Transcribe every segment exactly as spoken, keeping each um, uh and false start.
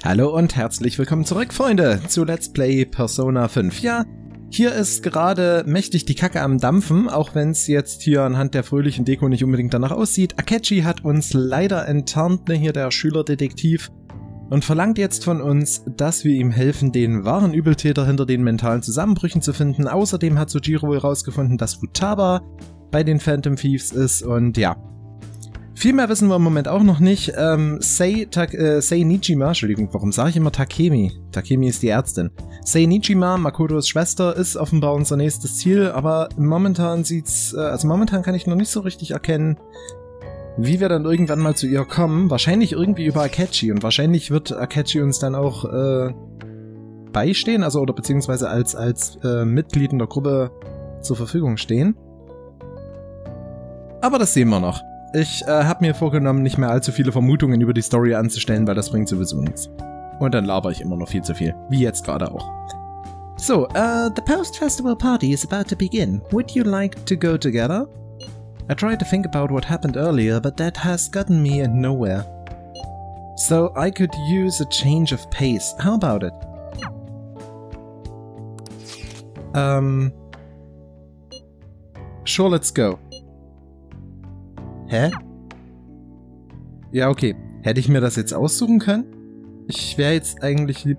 Hallo und herzlich willkommen zurück, Freunde, zu Let's Play Persona fünf. Ja, hier ist gerade mächtig die Kacke am Dampfen, auch wenn es jetzt hier anhand der fröhlichen Deko nicht unbedingt danach aussieht. Akechi hat uns leider enttarnt, ne, hier der Schülerdetektiv, und verlangt jetzt von uns, dass wir ihm helfen, den wahren Übeltäter hinter den mentalen Zusammenbrüchen zu finden. Außerdem hat Sojiro wohl herausgefunden, dass Futaba bei den Phantom Thieves ist und ja. Viel mehr wissen wir im Moment auch noch nicht. Ähm, Sei, Ta äh, Sei Nijima, Entschuldigung, warum sage ich immer Takemi? Takemi ist die Ärztin. Sei Nijima, Makotos Schwester, ist offenbar unser nächstes Ziel, aber momentan sieht's, äh, also momentan kann ich noch nicht so richtig erkennen, wie wir dann irgendwann mal zu ihr kommen. Wahrscheinlich irgendwie über Akechi, und wahrscheinlich wird Akechi uns dann auch äh, beistehen, also oder beziehungsweise als, als äh, Mitglied in der Gruppe zur Verfügung stehen. Aber das sehen wir noch. Ich äh, habe mir vorgenommen, nicht mehr allzu viele Vermutungen über die Story anzustellen, weil das bringt sowieso nichts. Und dann laber ich immer noch viel zu viel. Wie jetzt gerade auch. So, uh, the post-festival party is about to begin. Would you like to go together? I tried to think about what happened earlier, but that has gotten me nowhere. So I could use a change of pace. How about it? Um... Sure, let's go. Hä? Ja, okay. Hätte ich mir das jetzt aussuchen können? Ich wäre jetzt eigentlich lieb...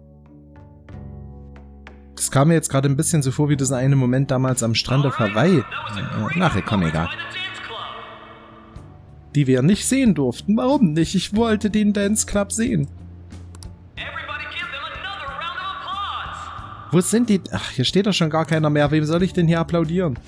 Das kam mir jetzt gerade ein bisschen so vor wie dieser eine Moment damals am Strand auf Hawaii. Nachher, komm, egal. Die wir nicht sehen durften. Warum nicht? Ich wollte den Dance Club sehen. Wo sind die... Ach, hier steht doch schon gar keiner mehr. Wem soll ich denn hier applaudieren?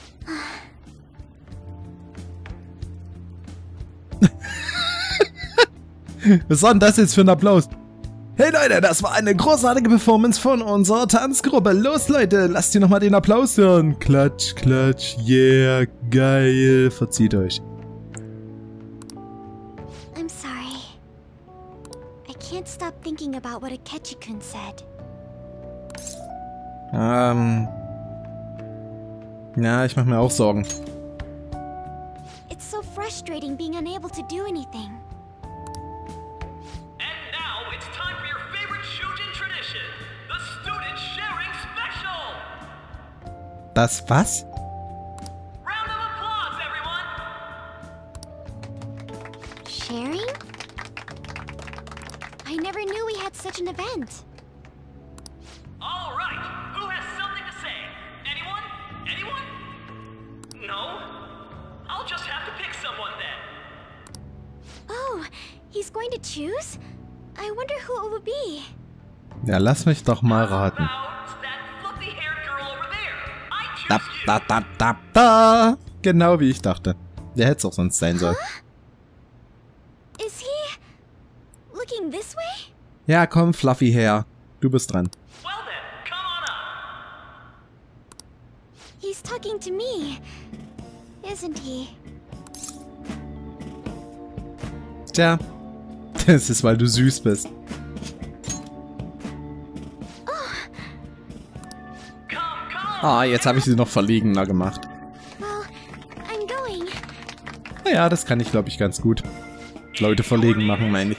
Was war denn das jetzt für ein Applaus? Hey Leute, das war eine großartige Performance von unserer Tanzgruppe. Los Leute, lasst ihr nochmal den Applaus hören. Klatsch, klatsch, yeah, geil. Verzieht euch. I'm sorry. I can't stop thinking about what Akechi-kun said. Ähm... Ja, ich mach mir auch Sorgen. It's so frustrating being unable to do anything. Das was? Sharing? I never knew we had such an event. All right. Who has something to say? Anyone? Anyone? No? I'll just have to pick someone then. Oh, he's going to choose? I wonder who it would be. Ja, lass mich doch mal raten. Da, da, da, da, da. Genau wie ich dachte. Der hätte es auch sonst sein sollen. Huh? Is he looking this way? Ja, komm, Fluffy her. Du bist dran. Well then, come on up. He's talking to me, isn't he? Tja, das ist, weil du süß bist. Ah, jetzt habe ich sie noch verlegener gemacht. Naja, das kann ich, glaube ich, ganz gut. Leute verlegen machen, meine ich.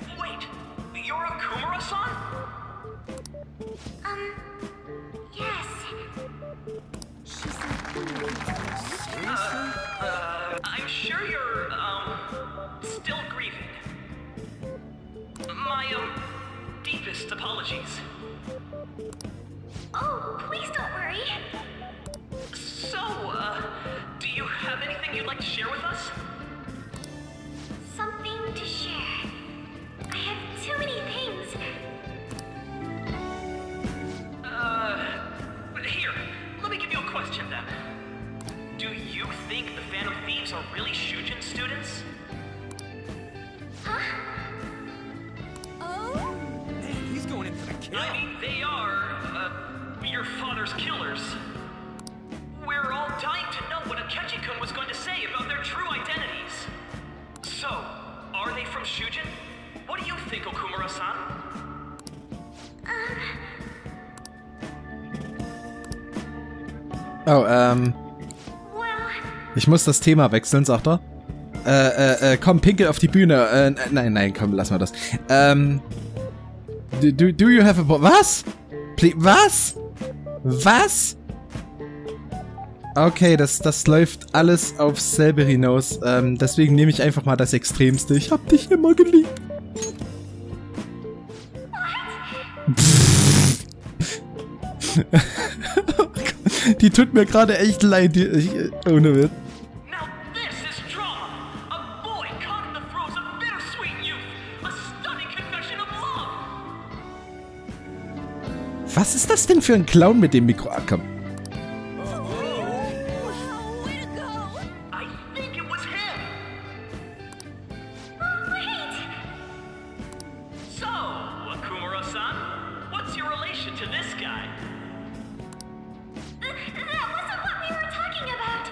Oh, please don't worry. So, uh, do you have anything you'd like to share with us? Something to share. I have too many things. Uh, here, let me give you a question then. Do you think the Phantom Thieves are really Shujin students? Huh? Oh? Man, he's going in for the kill. I mean, they are, uh, your father's killers. We're all dying to know what Akechi-kun was going to say about their true identities. So, are they from Shujin? What do you think, Okumura-san? Um... Oh, ähm... Well... Ich muss das Thema wechseln, sagt er. Äh, äh, äh, komm, pinkel auf die Bühne. Äh, nein, nein, komm, lass mal das. Ähm... Do, do, do you have a... Was? Please, was? Was? Okay, das, das läuft alles aufs selbe hinaus. Ähm, deswegen nehme ich einfach mal das Extremste. Ich hab dich immer geliebt. Die tut mir gerade echt leid. Die, ich, ohne Witz. Now this is drama. A boy caught in the throes of bittersweet youth. A stunning confession of love. Was ist das denn für ein Clown mit dem Mikro? Ah, komm. I think it was him. So, Akumura-san, what's your relation to this guy? That wasn't what we were talking about.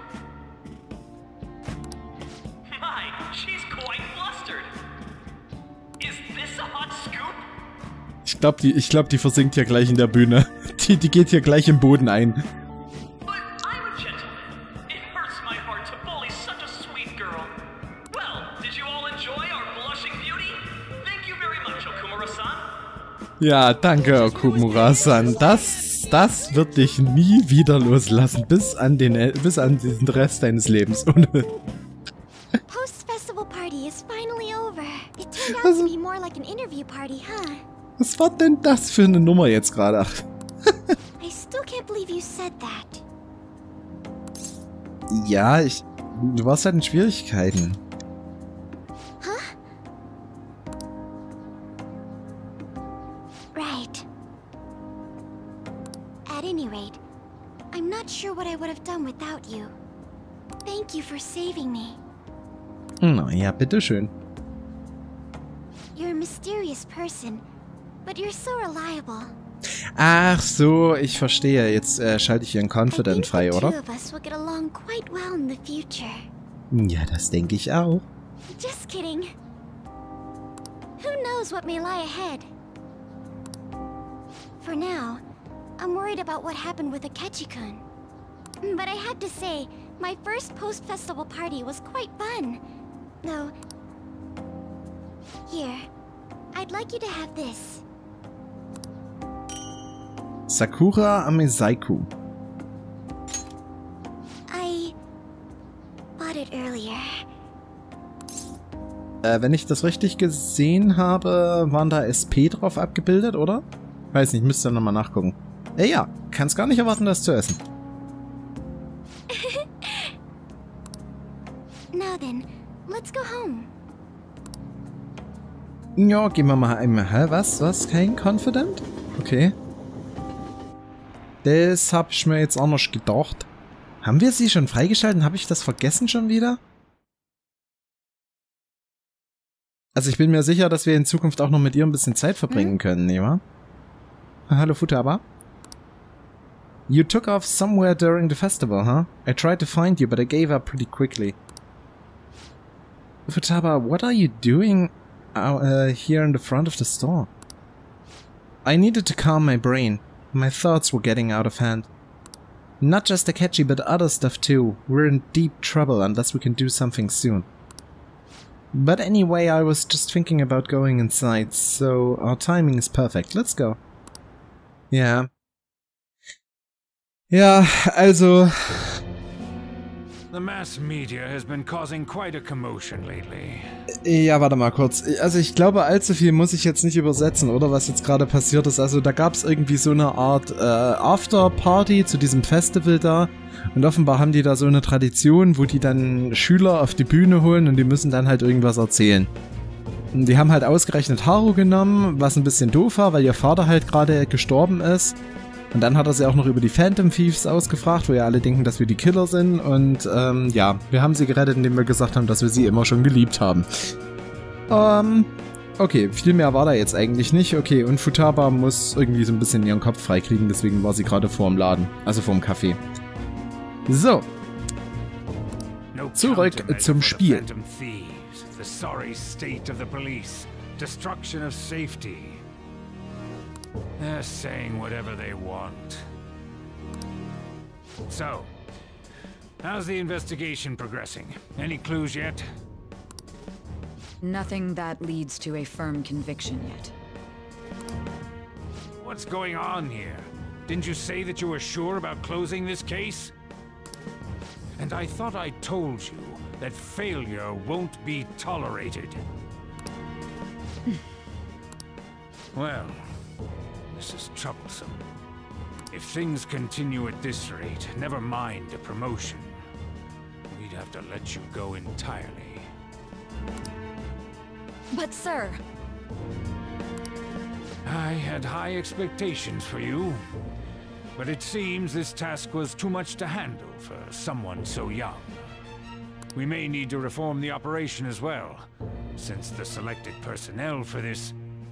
My, she's quite flustered. Is this a hot scoop? Ich glaube, die, ich glaub, die versinkt hier gleich in der Bühne. Die, die geht hier gleich im Boden ein. But I'm a gentleman. It hurts my heart to bully such a sweet girl. Well, did you all enjoy our blushing beauty? Thank you very much, Okumura-san. Ja, danke, Okumura-san. Das, das wird dich nie wieder loslassen. Bis an, den, bis an diesen Rest deines Lebens. Post-festival party is finally over. It turned out to be more like an interview party, huh? Was war denn das für eine Nummer jetzt gerade? Ach. I still can't believe you said that. Ja, ich... Du warst halt in Schwierigkeiten. Right. At any rate, I'm not sure what I would have done without you. Thank you for saving me. Na ja, bitteschön. You're a mysterious person, but you're so reliable. Ach so, ich verstehe. Jetzt äh, schalte ich Ihren I Confident think frei, the oder? two of us will get along quite well in the future. Ja, das denke ich auch. Just kidding. Who knows what may lie ahead? For now, I'm worried about what happened with Akechi-kun. But I have to say, my first post-festival party was quite fun. Though... Here, I'd like you to have this. Sakura Amesaiku. I... bought it earlier. Äh, wenn ich das richtig gesehen habe, waren da S P drauf abgebildet, oder? Weiß nicht, müsste nochmal nachgucken. Äh, ja, kann's gar nicht erwarten, das zu essen. Now then, let's go home. Ja, gehen wir mal einmal. Hä, was? Was? Kein Confident? Okay. Das hab ich mir jetzt auch noch gedacht. Haben wir sie schon freigeschalten? Habe ich das vergessen schon wieder? Also ich bin mir sicher, dass wir in Zukunft auch noch mit ihr ein bisschen Zeit verbringen hm? können, nicht wahr? Hallo Futaba. You took off somewhere during the festival, huh? I tried to find you, but I gave up pretty quickly. Futaba, what are you doing out, uh, here in the front of the store? I needed to calm my brain. My thoughts were getting out of hand. Not just Akechi, but other stuff too. We're in deep trouble unless we can do something soon. But anyway, I was just thinking about going inside, so our timing is perfect. Let's go. Ja. Ja, also... The mass media has been causing quite a commotion lately. Ja, warte mal kurz. Also ich glaube, allzu viel muss ich jetzt nicht übersetzen, oder? Was jetzt gerade passiert ist. Also da gab es irgendwie so eine Art äh, Afterparty zu diesem Festival da. Und offenbar haben die da so eine Tradition, wo die dann Schüler auf die Bühne holen und die müssen dann halt irgendwas erzählen. Und die haben halt ausgerechnet Haru genommen, was ein bisschen doof war, weil ihr Vater halt gerade gestorben ist. Und dann hat er sie auch noch über die Phantom Thieves ausgefragt, wo ja alle denken, dass wir die Killer sind. Und ähm, ja, wir haben sie gerettet, indem wir gesagt haben, dass wir sie immer schon geliebt haben. Ähm, okay, viel mehr war da jetzt eigentlich nicht. Okay, und Futaba muss irgendwie so ein bisschen ihren Kopf freikriegen, deswegen war sie gerade vorm Laden, also vorm Café. So. Zurück zum Spiel. The sorry state of the police, destruction of safety. They're saying whatever they want. So, how's the investigation progressing? Any clues yet? Nothing that leads to a firm conviction yet. What's going on here? Didn't you say that you were sure about closing this case? And I thought I told you that failure won't be tolerated. Well, this is troublesome. If things continue at this rate, never mind a promotion. We'd have to let you go entirely. But sir... I had high expectations for you. But it seems this task was too much to handle for someone so young. We may need to reform the operation as well, since the selected personnel for this...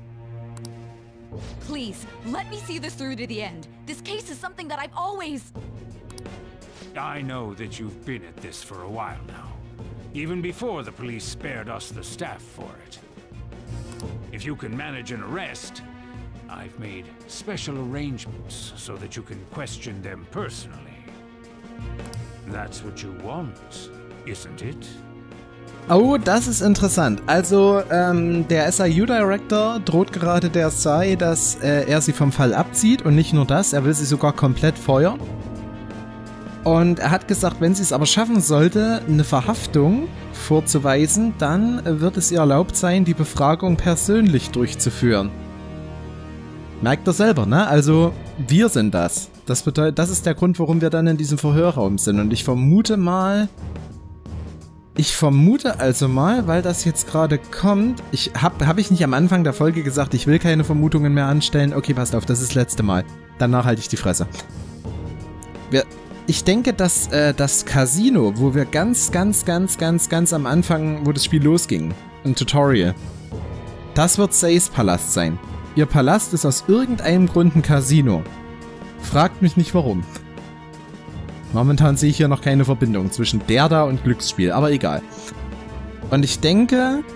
Please, let me see this through to the end. This case is something that I've always... I know that you've been at this for a while now. Even before the police spared us the staff for it. If you can manage an arrest, I've made special arrangements so that you can question them personally. That's what you want, isn't it? Oh, das ist interessant. Also, ähm, der S I U-Director droht gerade der S A I, dass äh, er sie vom Fall abzieht. Und nicht nur das, er will sie sogar komplett feuern. Und er hat gesagt, wenn sie es aber schaffen sollte, eine Verhaftung vorzuweisen, dann wird es ihr erlaubt sein, die Befragung persönlich durchzuführen. Merkt er selber, ne? Also, wir sind das. Das bedeutet, das ist der Grund, warum wir dann in diesem Verhörraum sind. Und ich vermute mal... Ich vermute also mal, weil das jetzt gerade kommt... Ich hab, hab ich nicht am Anfang der Folge gesagt, ich will keine Vermutungen mehr anstellen? Okay, passt auf, das ist das letzte Mal. Danach halte ich die Fresse. Wir... Ich denke, dass äh, das Casino, wo wir ganz, ganz, ganz, ganz, ganz am Anfang, wo das Spiel losging, ein Tutorial, das wird Says Palast sein. Ihr Palast ist aus irgendeinem Grund ein Casino. Fragt mich nicht warum. Momentan sehe ich hier noch keine Verbindung zwischen der da und Glücksspiel, aber egal. Und ich denke,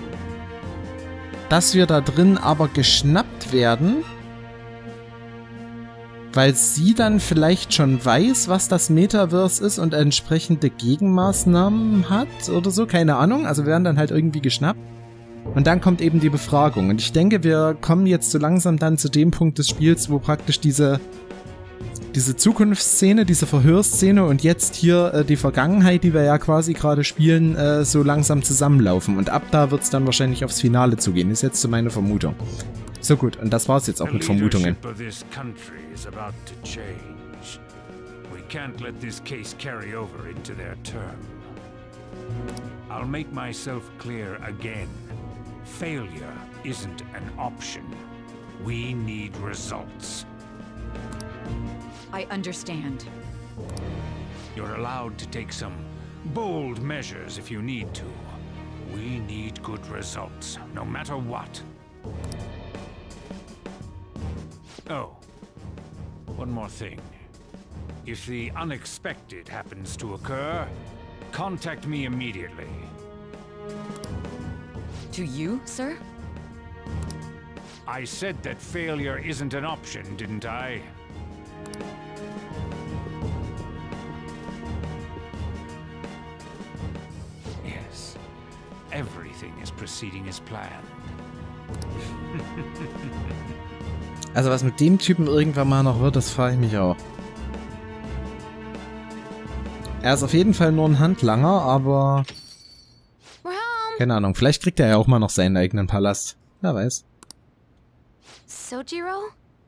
dass wir da drin aber geschnappt werden, weil sie dann vielleicht schon weiß, was das Metaverse ist und entsprechende Gegenmaßnahmen hat oder so, keine Ahnung. Also wir werden dann halt irgendwie geschnappt. Und dann kommt eben die Befragung. Und ich denke, wir kommen jetzt so langsam dann zu dem Punkt des Spiels, wo praktisch diese, diese Zukunftsszene, diese Verhörszene und jetzt hier äh, die Vergangenheit, die wir ja quasi gerade spielen, äh, so langsam zusammenlaufen. Und ab da wird es dann wahrscheinlich aufs Finale zugehen. Ist jetzt so meine Vermutung. So gut, und das war's jetzt auch mit Vermutungen. I'll make myself clear again. Failure isn't an option. We need results. I understand. You're allowed to take some bold measures if you need to. We need good results, no matter what. Oh, one more thing. If the unexpected happens to occur, contact me immediately. To you, sir? I said that failure isn't an option, didn't I? Yes. Everything is proceeding as planned. Also was mit dem Typen irgendwann mal noch wird, das frage ich mich auch. Er ist auf jeden Fall nur ein Handlanger, aber... Keine Ahnung, vielleicht kriegt er ja auch mal noch seinen eigenen Palast. Wer weiß. Sojiro?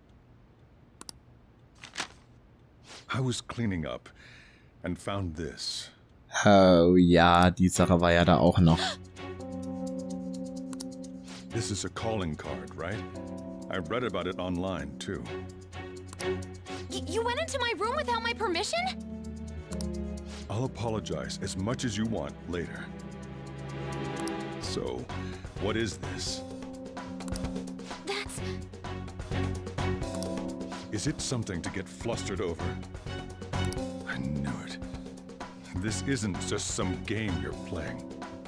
I was cleaning up and found this. Oh ja, die Sache war ja da auch noch. This is a calling card, right? I read about it online, too. Y you went into my room without my permission? I'll apologize as much as you want later. So, what is this? That's... Is it something to get flustered over? I knew it. This isn't just some game you're playing.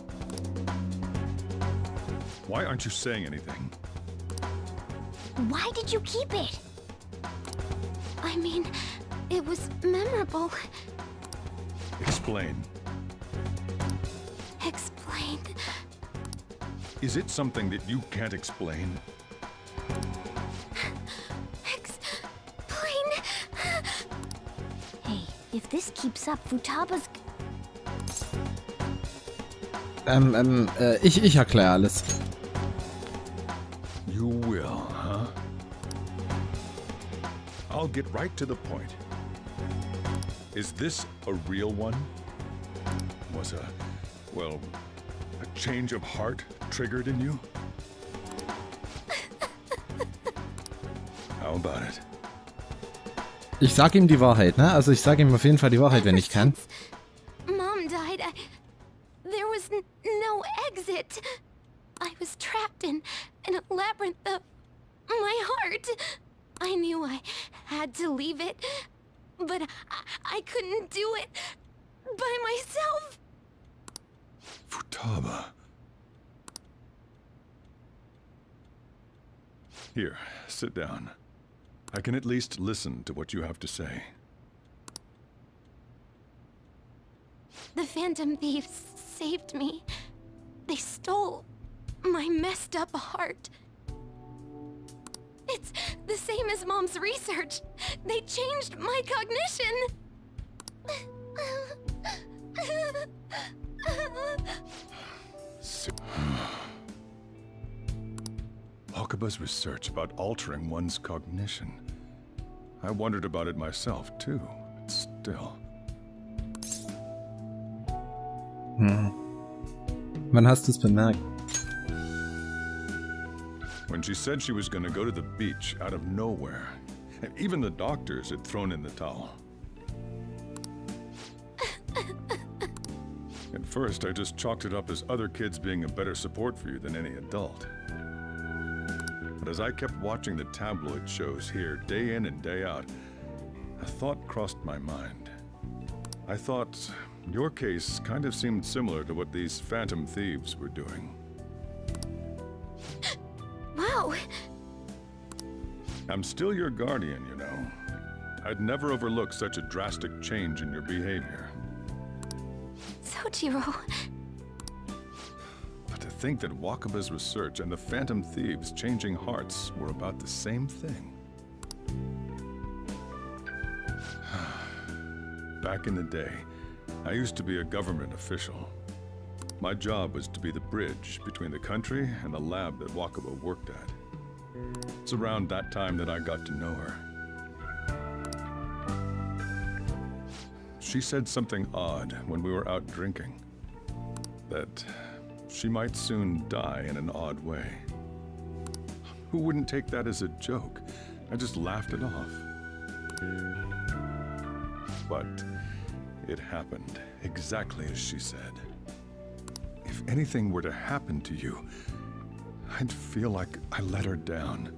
Why aren't you saying anything? Why did you keep it? I mean, it was memorable. Explain. Explain. Is it something that you can't explain? If this keeps up, Futaba's... Ähm, ähm, äh, ich, ich erkläre alles. You will, huh? I'll get right to the point. Is this a real one? Was a, well, a change of heart triggered in you? How about it? Ich sag ihm die Wahrheit, ne? Also ich sag ihm auf jeden Fall die Wahrheit, wenn ich kann. Mom died, I... There was n no exit. I was trapped in, in a labyrinth of my heart. I knew I had to leave it, but I, I couldn't do it by myself. Futaba. Here, sit down. I can at least listen to what you have to say. The Phantom Thieves saved me. They stole my messed up heart. It's the same as Mom's research. They changed my cognition. Wakaba's research about altering one's cognition. I wondered about it myself, too, but still. Hm. Wann hast du es bemerkt? When she said she was going to go to the beach out of nowhere, and even the doctors had thrown in the towel. At first, I just chalked it up as other kids being a better support for you than any adult. But as I kept watching the tabloid shows here day in and day out, a thought crossed my mind. I thought your case kind of seemed similar to what these Phantom Thieves were doing. Wow. I'm still your guardian, you know. I'd never overlook such a drastic change in your behavior. Sojiro. But to think that Wakaba's research and the Phantom Thieves changing hearts were about the same thing. Back in the day, I used to be a government official. My job was to be the bridge between the country and the lab that Wakaba worked at. It's around that time that I got to know her. She said something odd when we were out drinking. That she might soon die in an odd way. Who wouldn't take that as a joke? I just laughed it off. But it happened exactly as she said. If anything were to happen to you, I'd feel like I let her down.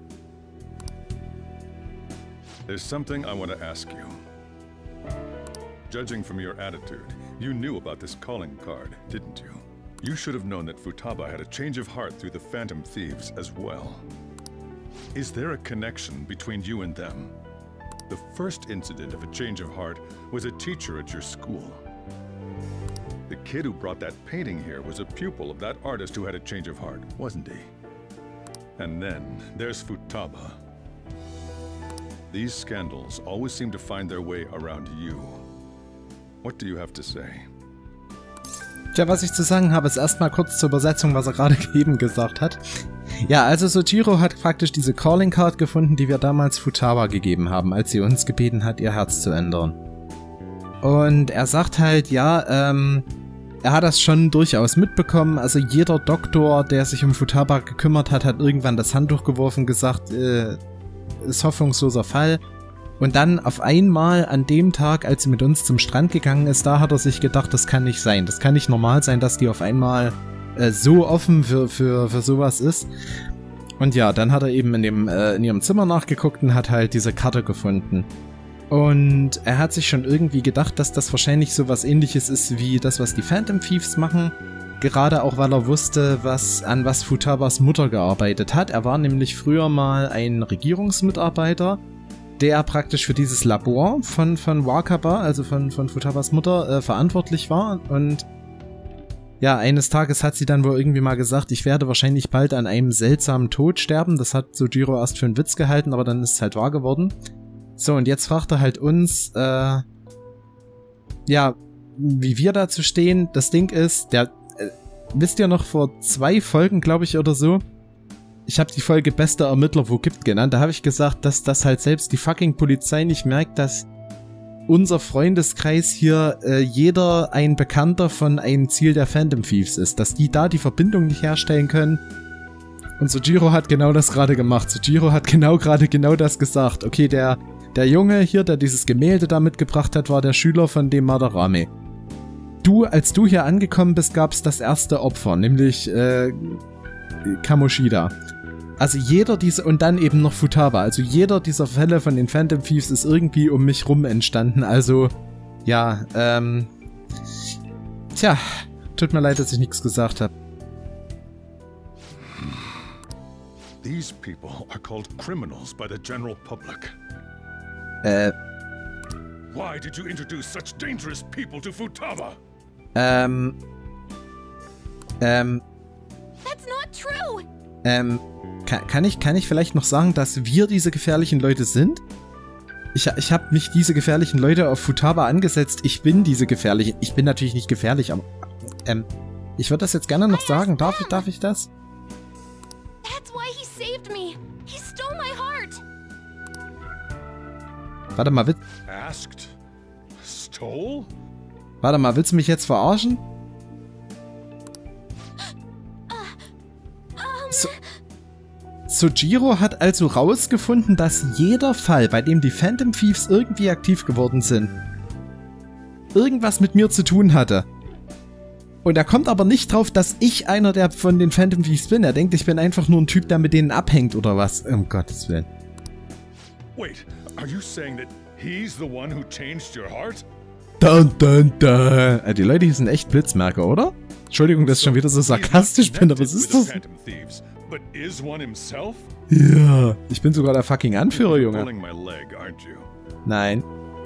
There's something I want to ask you. Judging from your attitude, you knew about this calling card, didn't you? You should have known that Futaba had a change of heart through the Phantom Thieves as well. Is there a connection between you and them? The first incident of a change of heart was a teacher at your school. The kid who brought that painting here was a pupil of that artist who had a change of heart, wasn't he? And then there's Futaba. These scandals always seem to find their way around you. What do you have to say? Tja, was ich zu sagen habe, ist erstmal kurz zur Übersetzung, was er gerade eben gesagt hat. Ja, also Sojiro hat praktisch diese Calling Card gefunden, die wir damals Futaba gegeben haben, als sie uns gebeten hat, ihr Herz zu ändern. Und er sagt halt, ja, ähm, er hat das schon durchaus mitbekommen. Also jeder Doktor, der sich um Futaba gekümmert hat, hat irgendwann das Handtuch geworfen, gesagt, äh, ist hoffnungsloser Fall. Und dann auf einmal an dem Tag, als sie mit uns zum Strand gegangen ist, da hat er sich gedacht, das kann nicht sein. Das kann nicht normal sein, dass die auf einmal äh, so offen für, für, für sowas ist. Und ja, dann hat er eben in, dem, äh, in ihrem Zimmer nachgeguckt und hat halt diese Karte gefunden. Und er hat sich schon irgendwie gedacht, dass das wahrscheinlich sowas Ähnliches ist wie das, was die Phantom Thieves machen. Gerade auch, weil er wusste, was, an was Futabas Mutter gearbeitet hat. Er war nämlich früher mal ein Regierungsmitarbeiter, der praktisch für dieses Labor von, von Wakaba, also von, von Futabas Mutter, äh, verantwortlich war. Und ja, eines Tages hat sie dann wohl irgendwie mal gesagt, ich werde wahrscheinlich bald an einem seltsamen Tod sterben. Das hat Sojiro erst für einen Witz gehalten, aber dann ist es halt wahr geworden. So, und jetzt fragt er halt uns, äh, ja, wie wir dazu stehen. Das Ding ist, der, äh, wisst ihr noch, vor zwei Folgen, glaube ich, oder so, ich habe die Folge Bester Ermittler, wo gibt genannt, da habe ich gesagt, dass das halt selbst die fucking Polizei nicht merkt, dass unser Freundeskreis hier äh, jeder ein Bekannter von einem Ziel der Phantom Thieves ist, dass die da die Verbindung nicht herstellen können. Und Sojiro hat genau das gerade gemacht. Sojiro hat genau gerade genau das gesagt. Okay, der, der Junge hier, der dieses Gemälde da mitgebracht hat, war der Schüler von dem Madarame. Du, als du hier angekommen bist, gab es das erste Opfer, nämlich äh, Kamoshida. Also jeder dieser, und dann eben noch Futaba, also jeder dieser Fälle von den Phantom Thieves ist irgendwie um mich rum entstanden, also, ja, ähm, tja, tut mir leid, dass ich nichts gesagt habe. These people are called criminals by the general public. Äh, Why did you introduce such dangerous people to Futaba? ähm, ähm, That's not true! ähm, kann, kann ich, kann ich vielleicht noch sagen, dass wir diese gefährlichen Leute sind? Ich, ich habe mich diese gefährlichen Leute auf Futaba angesetzt. Ich bin diese gefährlichen. Ich bin natürlich nicht gefährlich, aber, ähm, ich würde das jetzt gerne noch sagen. Darf ich, darf ich das? That's why he saved me! He stole my heart! Warte mal, will, Asked? Stole? warte mal, willst du mich jetzt verarschen? So, Sojiro hat also rausgefunden, dass jeder Fall, bei dem die Phantom Thieves irgendwie aktiv geworden sind, irgendwas mit mir zu tun hatte. Und er kommt aber nicht drauf, dass ich einer der von den Phantom Thieves bin. Er denkt, ich bin einfach nur ein Typ, der mit denen abhängt oder was. Um Gottes Willen. Wait, are you saying that he's the one who changed your heart? Dun, dun, dun. Die Leute hier sind echt Blitzmerker, oder? Entschuldigung, dass ich schon wieder so sarkastisch bin, aber was ist das? But is one himself? Ja, ich bin sogar der fucking Anführer, Junge. Pulling my leg, aren't you? Nein.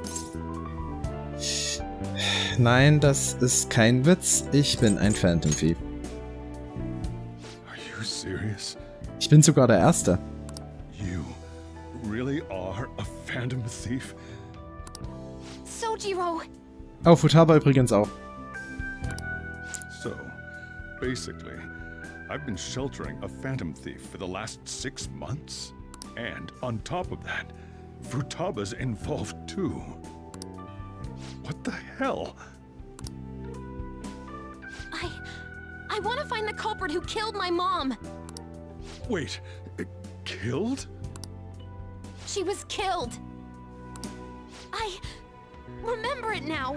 Nein, das ist kein Witz. Ich bin ein Phantom Thief. Are you serious? Ich bin sogar der Erste. You really are a Phantom Thief? Sojiro! Oh, Futaba übrigens auch. So, basically, I've been sheltering a Phantom Thief for the last six months. And on top of that, Futaba's involved too. What the hell? I... I want to find the culprit who killed my mom! Wait, uh, killed? She was killed! I... remember it now!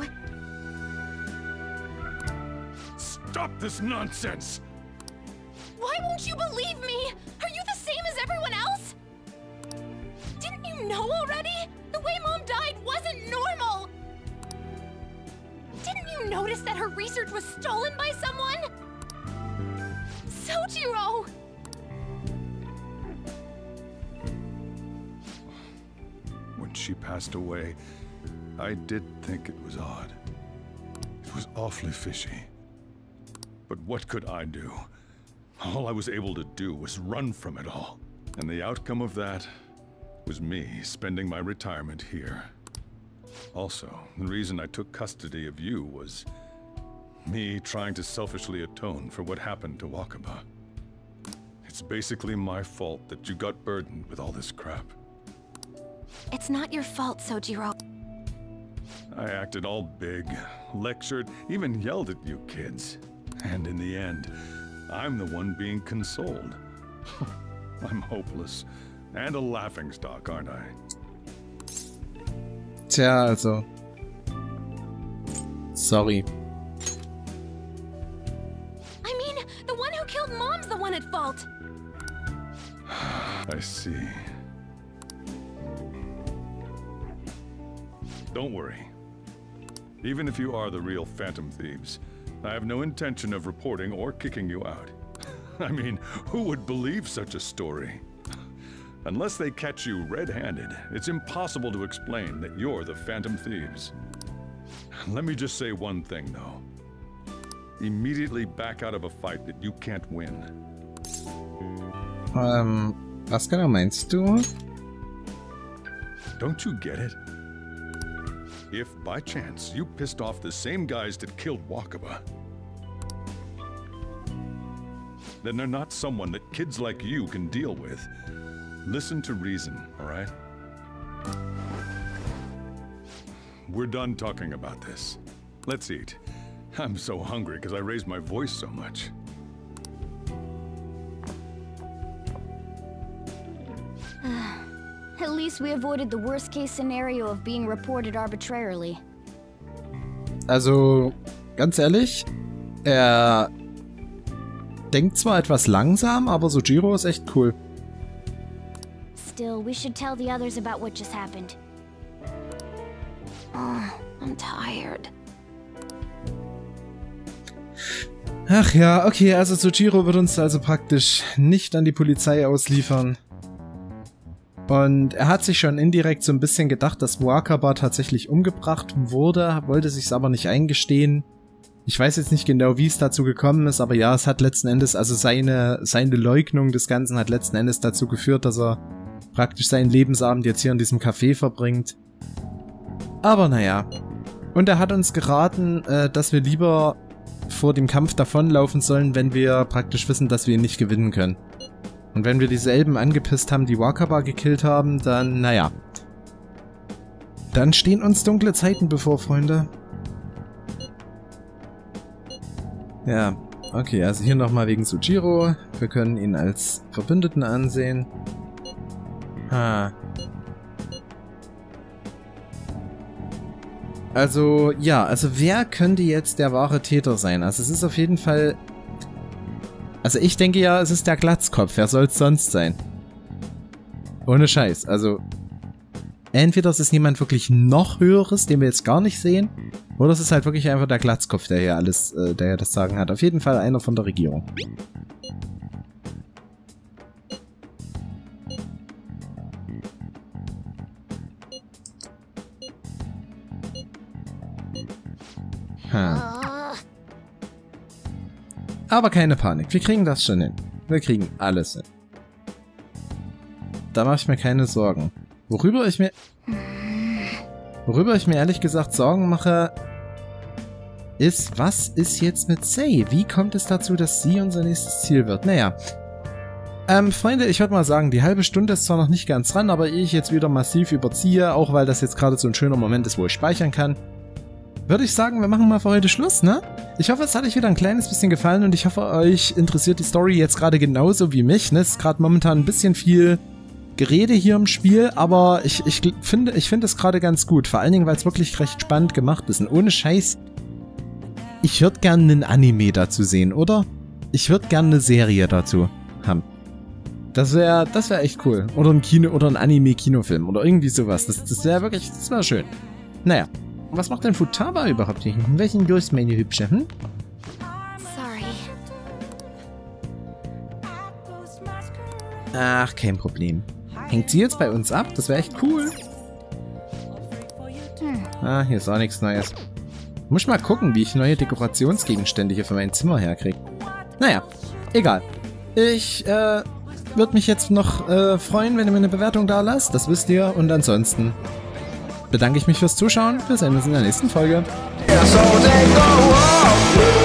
Stop this nonsense! Why won't you believe me? Are you the same as everyone else? Didn't you know already? The way Mom died wasn't normal! Didn't you notice that her research was stolen by someone? Sojiro! When she passed away, I did think it was odd. It was awfully fishy. But what could I do? All I was able to do was run from it all. And the outcome of that was me spending my retirement here. Also, the reason I took custody of you was me trying to selfishly atone for what happened to Wakaba. It's basically my fault that you got burdened with all this crap. It's not your fault, Sojiro. I acted all big, lectured, even yelled at you kids. And in the end, I'm the one being consoled. I'm hopeless. And a laughingstock, aren't I? Tja, also. Sorry. I mean, the one who killed Mom's the one at fault! I see. Don't worry. Even if you are the real Phantom Thieves, I have no intention of reporting or kicking you out. I mean, who would believe such a story? Unless they catch you red-handed, it's impossible to explain that you're the Phantom Thieves. Let me just say one thing, though. Immediately back out of a fight that you can't win. Ähm, was genau meinst du? Don't you get it? If by chance you pissed off the same guys that killed Wakaba, then they're not someone that kids like you can deal with. Listen to reason, all right? We're done talking about this. Let's eat. I'm so hungry because I raised my voice so much. At least we avoided the worst-case scenario of being reported arbitrarily. Also, ganz ehrlich, er denkt zwar etwas langsam, aber Sojiro ist echt cool. Still, we should tell the others about what just happened. Oh, I'm tired. Ach ja, okay, also Sojiro wird uns also praktisch nicht an die Polizei ausliefern. Und er hat sich schon indirekt so ein bisschen gedacht, dass Wakaba tatsächlich umgebracht wurde, wollte sich's aber nicht eingestehen. Ich weiß jetzt nicht genau, wie es dazu gekommen ist, aber ja, es hat letzten Endes, also seine, seine Leugnung des Ganzen hat letzten Endes dazu geführt, dass er praktisch seinen Lebensabend jetzt hier in diesem Café verbringt. Aber naja. Und er hat uns geraten, äh, dass wir lieber vor dem Kampf davonlaufen sollen, wenn wir praktisch wissen, dass wir ihn nicht gewinnen können. Und wenn wir diese Elben angepisst haben, die Wakaba gekillt haben, dann, naja. Dann stehen uns dunkle Zeiten bevor, Freunde. Ja, okay, also hier nochmal wegen Sojiro. Wir können ihn als Verbündeten ansehen. Ha. Also, ja, also wer könnte jetzt der wahre Täter sein? Also es ist auf jeden Fall... Also ich denke ja, es ist der Glatzkopf. Wer soll es sonst sein? Ohne Scheiß. Also entweder es ist jemand wirklich noch Höheres, den wir jetzt gar nicht sehen, oder es ist halt wirklich einfach der Glatzkopf, der hier alles, äh, der ja das Sagen hat. Auf jeden Fall einer von der Regierung. Ha. Aber keine Panik, wir kriegen das schon hin. Wir kriegen alles hin. Da mache ich mir keine Sorgen. Worüber ich mir... Worüber ich mir ehrlich gesagt Sorgen mache, ist, was ist jetzt mit Sei? Wie kommt es dazu, dass sie unser nächstes Ziel wird? Naja. Ähm, Freunde, ich würde mal sagen, die halbe Stunde ist zwar noch nicht ganz dran, aber ehe ich jetzt wieder massiv überziehe, auch weil das jetzt gerade so ein schöner Moment ist, wo ich speichern kann, würde ich sagen, wir machen mal für heute Schluss, ne? Ich hoffe, es hat euch wieder ein kleines bisschen gefallen und ich hoffe, euch interessiert die Story jetzt gerade genauso wie mich, ne? Es ist gerade momentan ein bisschen viel Gerede hier im Spiel, aber ich, ich finde ich finde es gerade ganz gut. Vor allen Dingen, weil es wirklich recht spannend gemacht ist. Und ohne Scheiß, ich würde gerne einen Anime dazu sehen, oder? Ich würde gerne eine Serie dazu haben. Das wäre das wäre echt cool. Oder ein Kino oder ein Anime-Kinofilm oder irgendwie sowas. Das, das wäre wirklich, das wäre schön. Naja. Was macht denn Futaba überhaupt hier? Welchen los, meine Hübsche, hm? Sorry. Ach, kein Problem. Hängt sie jetzt bei uns ab? Das wäre echt cool. Ah, hier ist auch nichts Neues. Muss ich mal gucken, wie ich neue Dekorationsgegenstände hier für mein Zimmer herkriege. Naja, egal. Ich, äh, würde mich jetzt noch, äh, freuen, wenn ihr mir eine Bewertung da lasst. Das wisst ihr. Und ansonsten bedanke ich mich fürs Zuschauen. Wir sehen uns in der nächsten Folge. Yeah, so